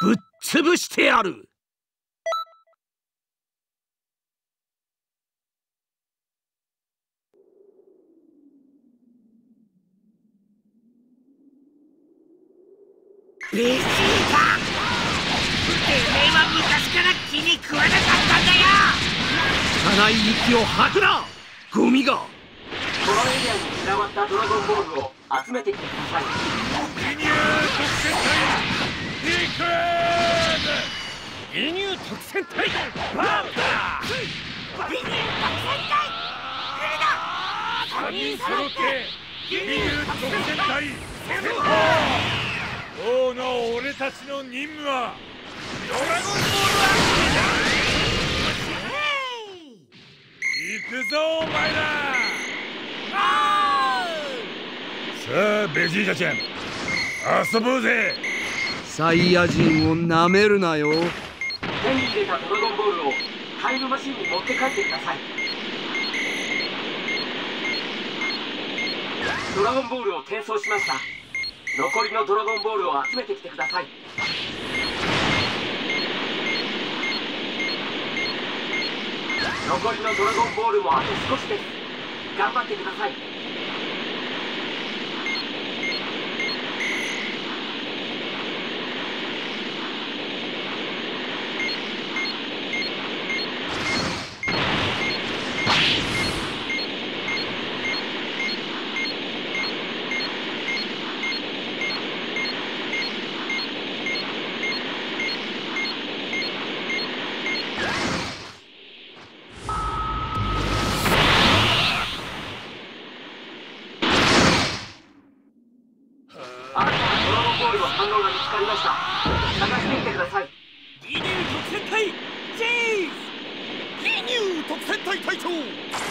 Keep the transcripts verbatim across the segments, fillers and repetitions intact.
ぶっ潰してやる。ベジータ、てめえは昔から気に食わなかったんだよ。汚い息を吐くな、ゴミが。 このエリアに散らばったドラゴンボールを集めてきてください。 輸入特戦隊ピークーズ、輸入特戦隊バーダー、 輸入特戦隊グレだ。 さんにん揃って輸入特戦隊先鋒。今日の俺たちの任務はドラゴンボールアクティブ。行くぞお前ら。さあベジータちゃん、遊ぼうぜ。 サイヤ人をなめるなよ。 手に入れたドラゴンボールをタイムマシンに持って帰ってください。ドラゴンボールを転送しました。残りのドラゴンボールを集めてきてください。残りのドラゴンボールもあと少しです。頑張ってください。新たなドラゴンボールの反応が見つかりました。探してみてください。 輸入特戦隊ジーズ、輸入特戦隊隊長輸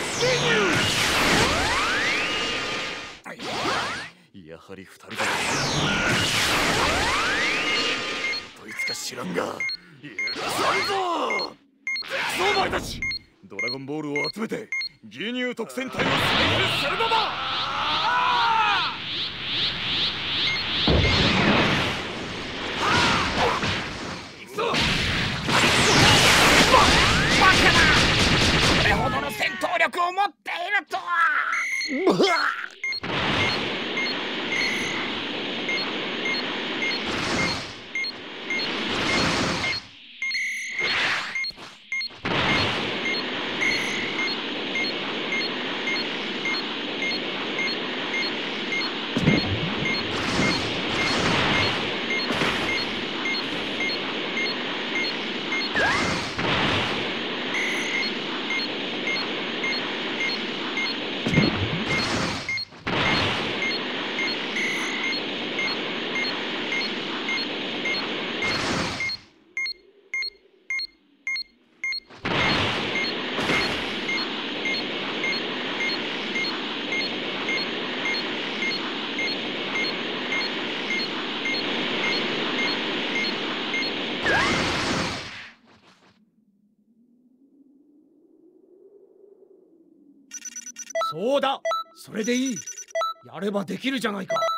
入。やはり二人だ。どいつか知らんが許さんぞ。お前たちドラゴンボールを集めて輸入特戦隊を再編するのだ。これほどの戦闘力を持っているとは。 そうだ、それでいい。やればできるじゃないか。